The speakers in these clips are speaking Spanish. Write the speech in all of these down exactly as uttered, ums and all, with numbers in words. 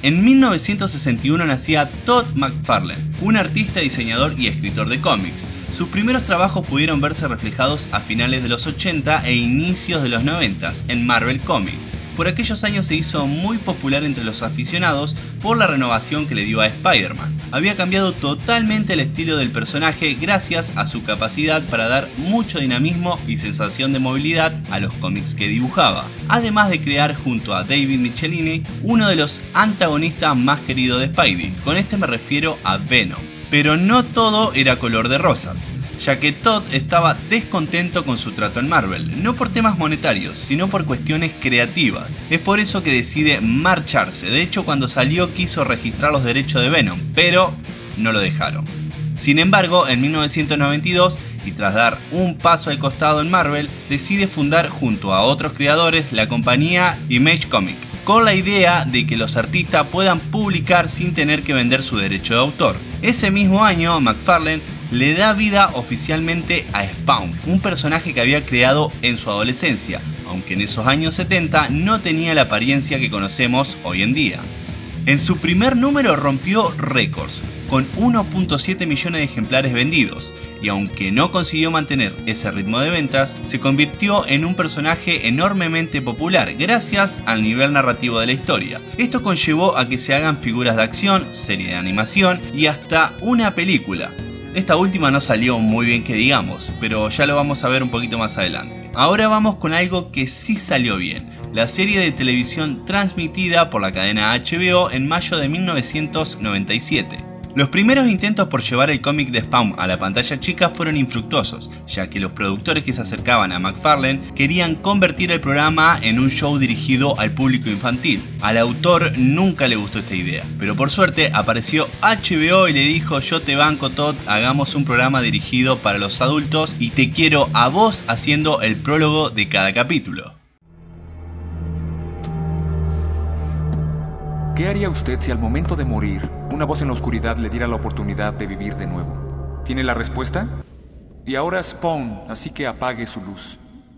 En mil novecientos sesenta y uno nacía Todd McFarlane, un artista, diseñador y escritor de cómics. Sus primeros trabajos pudieron verse reflejados a finales de los ochenta e inicios de los noventa en Marvel Comics. Por aquellos años se hizo muy popular entre los aficionados por la renovación que le dio a Spider-Man. Había cambiado totalmente el estilo del personaje gracias a su capacidad para dar mucho dinamismo y sensación de movilidad a los cómics que dibujaba, además de crear junto a David Michelinie uno de los antagonistas más queridos de Spidey. Con este me refiero a Venom. Pero no todo era color de rosas, ya que Todd estaba descontento con su trato en Marvel, no por temas monetarios, sino por cuestiones creativas. Es por eso que decide marcharse. De hecho, cuando salió quiso registrar los derechos de Venom, pero no lo dejaron. Sin embargo, en mil novecientos noventa y dos, y tras dar un paso al costado en Marvel, decide fundar junto a otros creadores la compañía Image Comics, con la idea de que los artistas puedan publicar sin tener que vender su derecho de autor. Ese mismo año, McFarlane le da vida oficialmente a Spawn, un personaje que había creado en su adolescencia, aunque en esos años setenta no tenía la apariencia que conocemos hoy en día. En su primer número rompió récords, con uno punto siete millones de ejemplares vendidos, y aunque no consiguió mantener ese ritmo de ventas, se convirtió en un personaje enormemente popular gracias al nivel narrativo de la historia. Esto conllevó a que se hagan figuras de acción, serie de animación y hasta una película. Esta última no salió muy bien que digamos, pero ya lo vamos a ver un poquito más adelante. Ahora vamos con algo que sí salió bien, la serie de televisión transmitida por la cadena H B O en mayo de mil novecientos noventa y siete. Los primeros intentos por llevar el cómic de Spawn a la pantalla chica fueron infructuosos, ya que los productores que se acercaban a McFarlane querían convertir el programa en un show dirigido al público infantil. Al autor nunca le gustó esta idea, pero por suerte apareció H B O y le dijo: yo te banco, Todd, hagamos un programa dirigido para los adultos y te quiero a vos haciendo el prólogo de cada capítulo. ¿Qué haría usted si al momento de morir, una voz en la oscuridad le diera la oportunidad de vivir de nuevo? ¿Tiene la respuesta? Y ahora Spawn, así que apague su luz.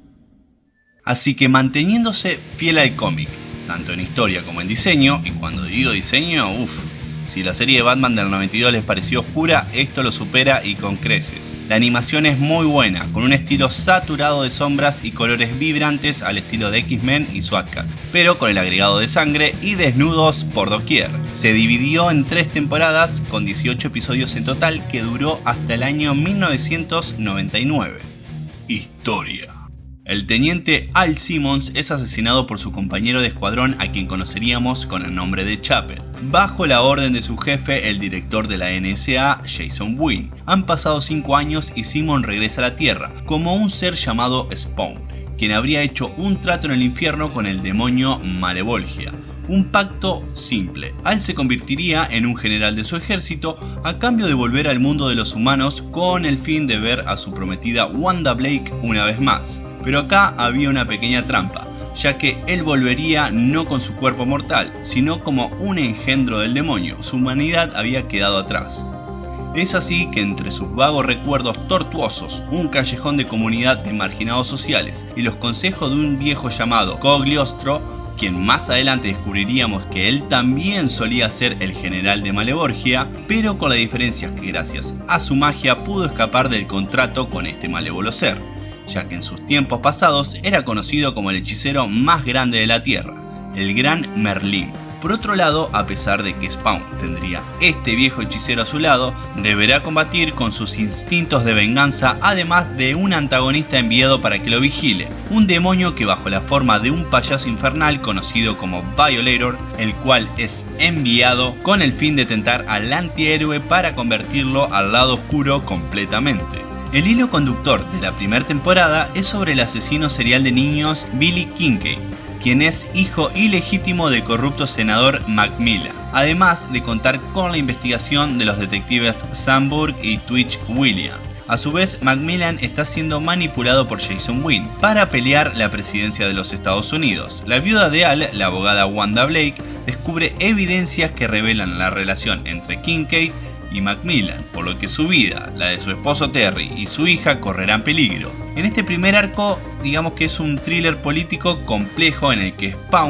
Así que manteniéndose fiel al cómic, tanto en historia como en diseño, y cuando digo diseño, uff, si la serie de Batman del noventa y dos les pareció oscura, esto lo supera y con creces. La animación es muy buena, con un estilo saturado de sombras y colores vibrantes al estilo de X-Men y SWAT Cat, pero con el agregado de sangre y desnudos por doquier. Se dividió en tres temporadas con dieciocho episodios en total que duró hasta el año mil novecientos noventa y nueve. Historia. El teniente Al Simmons es asesinado por su compañero de escuadrón, a quien conoceríamos con el nombre de Chapel, bajo la orden de su jefe, el director de la N S A, Jason Wynn. Han pasado cinco años y Simmons regresa a la Tierra como un ser llamado Spawn, quien habría hecho un trato en el infierno con el demonio Malevolgia. Un pacto simple. Al se convertiría en un general de su ejército a cambio de volver al mundo de los humanos con el fin de ver a su prometida Wanda Blake una vez más. Pero acá había una pequeña trampa, ya que él volvería no con su cuerpo mortal, sino como un engendro del demonio. Su humanidad había quedado atrás. Es así que entre sus vagos recuerdos tortuosos, un callejón de comunidad de marginados sociales y los consejos de un viejo llamado Cogliostro, quien más adelante descubriríamos que él también solía ser el general de Malevolgia, pero con la diferencia que gracias a su magia pudo escapar del contrato con este malévolo ser, ya que en sus tiempos pasados era conocido como el hechicero más grande de la Tierra, el Gran Merlín. Por otro lado, a pesar de que Spawn tendría este viejo hechicero a su lado, deberá combatir con sus instintos de venganza, además de un antagonista enviado para que lo vigile, un demonio que bajo la forma de un payaso infernal conocido como Violator, el cual es enviado con el fin de tentar al antihéroe para convertirlo al lado oscuro completamente. El hilo conductor de la primera temporada es sobre el asesino serial de niños Billy Kincaid, quien es hijo ilegítimo del corrupto senador Macmillan, además de contar con la investigación de los detectives Sam Burke y Twitch Williams. A su vez, Macmillan está siendo manipulado por Jason Wynn para pelear la presidencia de los Estados Unidos. La viuda de Al, la abogada Wanda Blake, descubre evidencias que revelan la relación entre Kincaid y Macmillan, por lo que su vida, la de su esposo Terry y su hija correrán peligro. En este primer arco, digamos que es un thriller político complejo en el que Spawn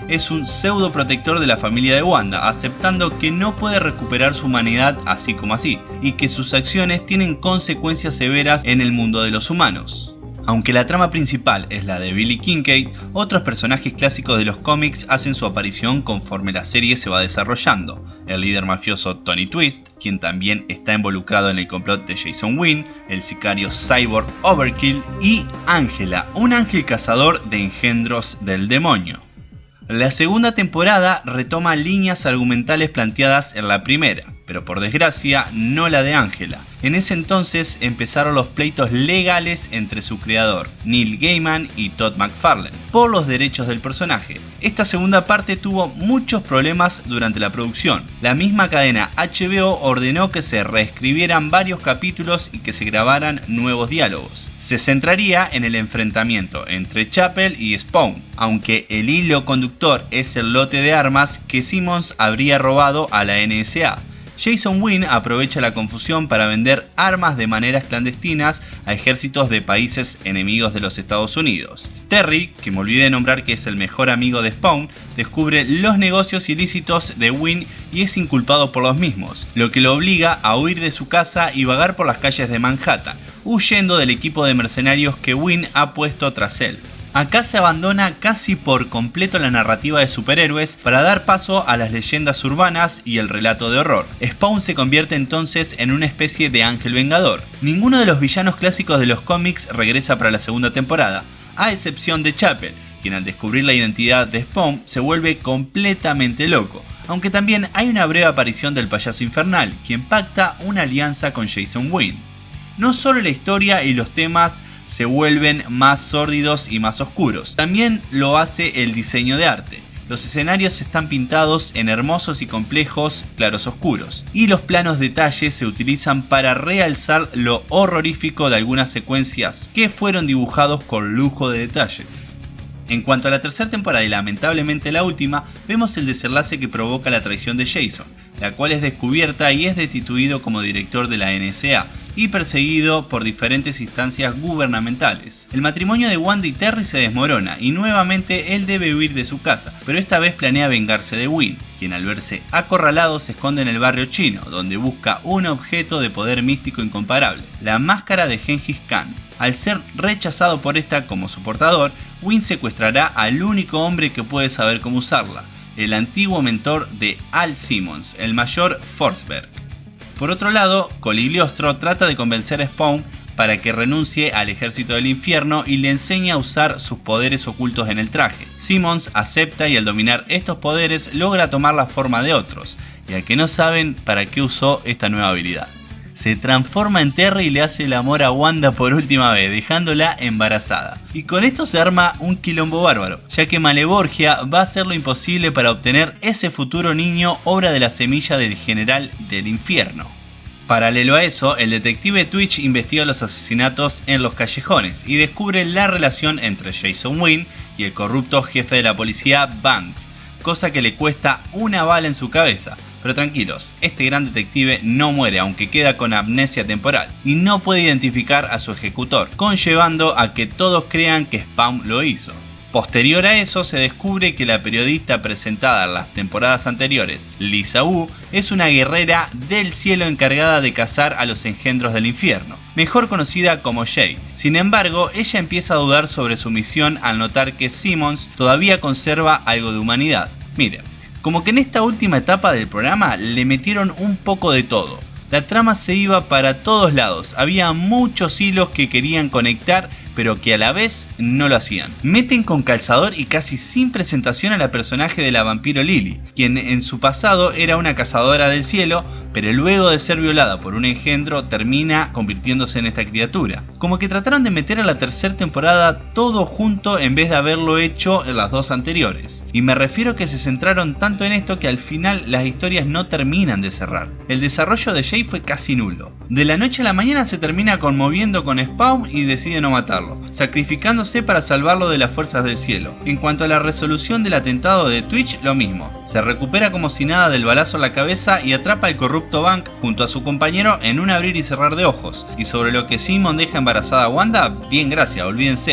es un pseudo protector de la familia de Wanda, aceptando que no puede recuperar su humanidad así como así, y que sus acciones tienen consecuencias severas en el mundo de los humanos. Aunque la trama principal es la de Billy Kincaid, otros personajes clásicos de los cómics hacen su aparición conforme la serie se va desarrollando. El líder mafioso Tony Twist, quien también está involucrado en el complot de Jason Wynn, el sicario cyborg Overkill y Ángela, un ángel cazador de engendros del demonio. La segunda temporada retoma líneas argumentales planteadas en la primera, pero por desgracia no la de Ángela. En ese entonces empezaron los pleitos legales entre su creador, Neil Gaiman y Todd McFarlane, por los derechos del personaje. Esta segunda parte tuvo muchos problemas durante la producción. La misma cadena H B O ordenó que se reescribieran varios capítulos y que se grabaran nuevos diálogos. Se centraría en el enfrentamiento entre Chapel y Spawn, aunque el hilo conductor es el lote de armas que Simmons habría robado a la N S A. Jason Wynn aprovecha la confusión para vender armas de maneras clandestinas a ejércitos de países enemigos de los Estados Unidos. Terry, que me olvidé de nombrar que es el mejor amigo de Spawn, descubre los negocios ilícitos de Wynn y es inculpado por los mismos, lo que lo obliga a huir de su casa y vagar por las calles de Manhattan, huyendo del equipo de mercenarios que Wynn ha puesto tras él. Acá se abandona casi por completo la narrativa de superhéroes para dar paso a las leyendas urbanas y el relato de horror. Spawn se convierte entonces en una especie de ángel vengador. Ninguno de los villanos clásicos de los cómics regresa para la segunda temporada, a excepción de Chapel, quien al descubrir la identidad de Spawn se vuelve completamente loco. Aunque también hay una breve aparición del payaso infernal, quien pacta una alianza con Jason Wynn. No solo la historia y los temas se vuelven más sórdidos y más oscuros, también lo hace el diseño de arte. Los escenarios están pintados en hermosos y complejos claros oscuros, y los planos detalles se utilizan para realzar lo horrorífico de algunas secuencias que fueron dibujados con lujo de detalles. En cuanto a la tercera temporada y lamentablemente la última, vemos el desenlace que provoca la traición de Jason, la cual es descubierta y es destituido como director de la N S A y perseguido por diferentes instancias gubernamentales. El matrimonio de Wanda y Terry se desmorona y nuevamente él debe huir de su casa, pero esta vez planea vengarse de Wynn, quien al verse acorralado se esconde en el barrio chino, donde busca un objeto de poder místico incomparable, la máscara de Gengis Khan. Al ser rechazado por esta como su portador, Wynn secuestrará al único hombre que puede saber cómo usarla, el antiguo mentor de Al Simmons, el mayor Forsberg. Por otro lado, Coligliostro trata de convencer a Spawn para que renuncie al ejército del infierno y le enseña a usar sus poderes ocultos en el traje. Simmons acepta y al dominar estos poderes logra tomar la forma de otros, y al que no saben para qué usó esta nueva habilidad. Se transforma en Terry y le hace el amor a Wanda por última vez, dejándola embarazada. Y con esto se arma un quilombo bárbaro, ya que Maleborgia va a hacer lo imposible para obtener ese futuro niño, obra de la semilla del general del infierno. Paralelo a eso, el detective Twitch investiga los asesinatos en los callejones y descubre la relación entre Jason Wynn y el corrupto jefe de la policía Banks, cosa que le cuesta una bala en su cabeza. Pero tranquilos, este gran detective no muere, aunque queda con amnesia temporal y no puede identificar a su ejecutor, conllevando a que todos crean que Spawn lo hizo. Posterior a eso se descubre que la periodista presentada en las temporadas anteriores, Lisa Wu, es una guerrera del cielo encargada de cazar a los engendros del infierno, mejor conocida como Jade. Sin embargo, ella empieza a dudar sobre su misión al notar que Simmons todavía conserva algo de humanidad. Miren, como que en esta última etapa del programa le metieron un poco de todo. La trama se iba para todos lados, había muchos hilos que querían conectar, pero que a la vez no lo hacían. Meten con calzador y casi sin presentación a la personaje de la vampiro Lily, quien en su pasado era una cazadora del cielo, pero luego de ser violada por un engendro termina convirtiéndose en esta criatura. Como que trataron de meter a la tercera temporada todo junto en vez de haberlo hecho en las dos anteriores. Y me refiero a que se centraron tanto en esto que al final las historias no terminan de cerrar. El desarrollo de Jay fue casi nulo. De la noche a la mañana se termina conmoviendo con Spawn y decide no matarlo, sacrificándose para salvarlo de las fuerzas del cielo. En cuanto a la resolución del atentado de Twitch, lo mismo. Se recupera como si nada del balazo en la cabeza y atrapa al corrupto Bank junto a su compañero en un abrir y cerrar de ojos. Y sobre lo que Simon deja embarazada a Wanda, bien gracias, olvídense.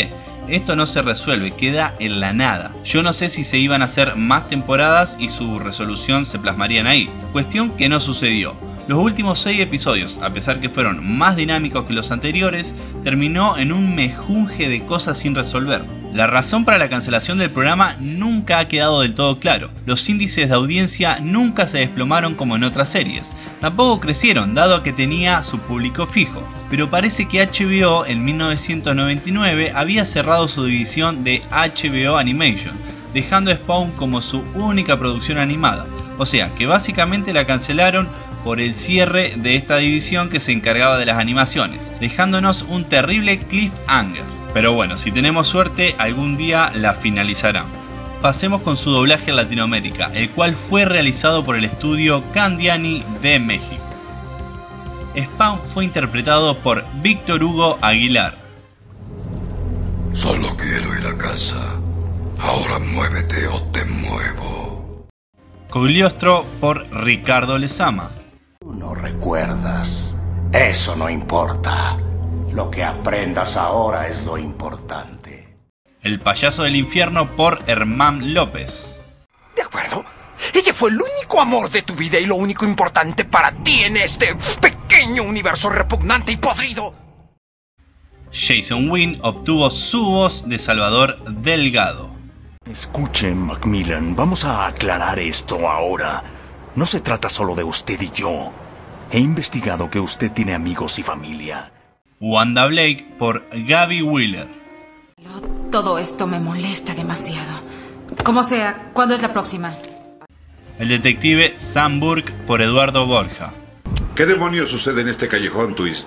Esto no se resuelve, queda en la nada. Yo no sé si se iban a hacer más temporadas y su resolución se plasmarían ahí, cuestión que no sucedió. Los últimos seis episodios, a pesar que fueron más dinámicos que los anteriores, terminó en un mejunje de cosas sin resolver. La razón para la cancelación del programa nunca ha quedado del todo claro. Los índices de audiencia nunca se desplomaron como en otras series. Tampoco crecieron, dado que tenía su público fijo. Pero parece que H B O en mil novecientos noventa y nueve había cerrado su división de H B O Animation, dejando Spawn como su única producción animada. O sea que básicamente la cancelaron por el cierre de esta división que se encargaba de las animaciones, dejándonos un terrible cliffhanger. Pero bueno, si tenemos suerte, algún día la finalizarán. Pasemos con su doblaje en Latinoamérica, el cual fue realizado por el estudio Candiani de México. Spawn fue interpretado por Víctor Hugo Aguilar. Solo quiero ir a casa. Ahora muévete o te muevo. Cogliostro por Ricardo Lezama. No recuerdas. Eso no importa. Lo que aprendas ahora es lo importante. El payaso del infierno por Hermán López. De acuerdo. Ella fue el único amor de tu vida y lo único importante para ti en este pequeño universo repugnante y podrido. Jason Wynn obtuvo su voz de Salvador Delgado. Escuchen, Macmillan, vamos a aclarar esto ahora. No se trata solo de usted y yo. He investigado que usted tiene amigos y familia. Wanda Blake por Gaby Wheeler. Todo esto me molesta demasiado. Como sea, ¿cuándo es la próxima? El detective Sam Burke por Eduardo Borja. ¿Qué demonios sucede en este callejón, Twist?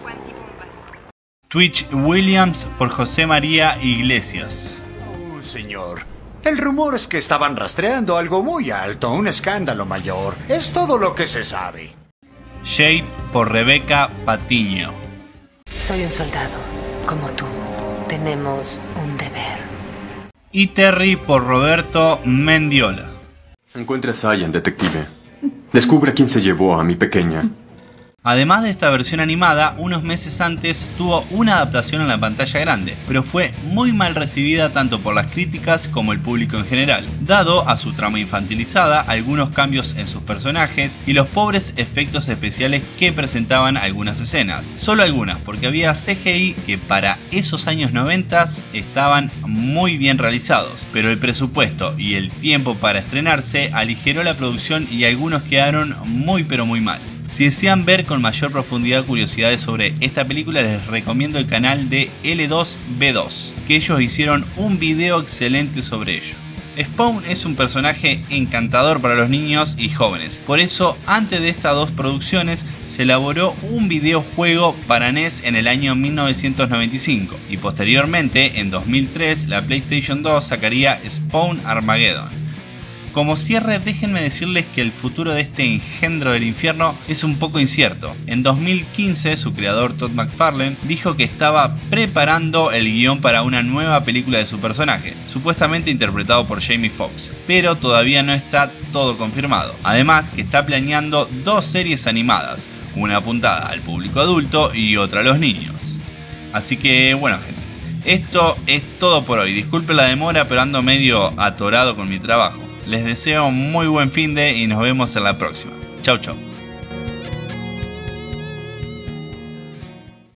Twitch Williams por José María Iglesias. Oh, señor. El rumor es que estaban rastreando algo muy alto, un escándalo mayor. Es todo lo que se sabe. Jade por Rebeca Patiño. Soy un soldado, como tú. Tenemos un deber. Y Terry por Roberto Mendiola. Encuentre a Cyan, detective. Descubra quién se llevó a mi pequeña. Además de esta versión animada, unos meses antes tuvo una adaptación en la pantalla grande, pero fue muy mal recibida tanto por las críticas como el público en general, dado a su trama infantilizada, algunos cambios en sus personajes y los pobres efectos especiales que presentaban algunas escenas. Solo algunas, porque había C G I que para esos años noventa estaban muy bien realizados, pero el presupuesto y el tiempo para estrenarse aligeró la producción y algunos quedaron muy pero muy mal. Si desean ver con mayor profundidad curiosidades sobre esta película, les recomiendo el canal de L dos B dos, que ellos hicieron un video excelente sobre ello. Spawn es un personaje encantador para los niños y jóvenes, por eso antes de estas dos producciones se elaboró un videojuego para N E S en el año mil novecientos noventa y cinco y posteriormente en dos mil tres la PlayStation dos sacaría Spawn Armageddon. Como cierre, déjenme decirles que el futuro de este engendro del infierno es un poco incierto. En dos mil quince, su creador Todd McFarlane dijo que estaba preparando el guión para una nueva película de su personaje, supuestamente interpretado por Jamie Foxx, pero todavía no está todo confirmado. Además, que está planeando dos series animadas, una apuntada al público adulto y otra a los niños. Así que, bueno gente, esto es todo por hoy. Disculpen la demora, pero ando medio atorado con mi trabajo. Les deseo un muy buen finde y nos vemos en la próxima. Chau chau.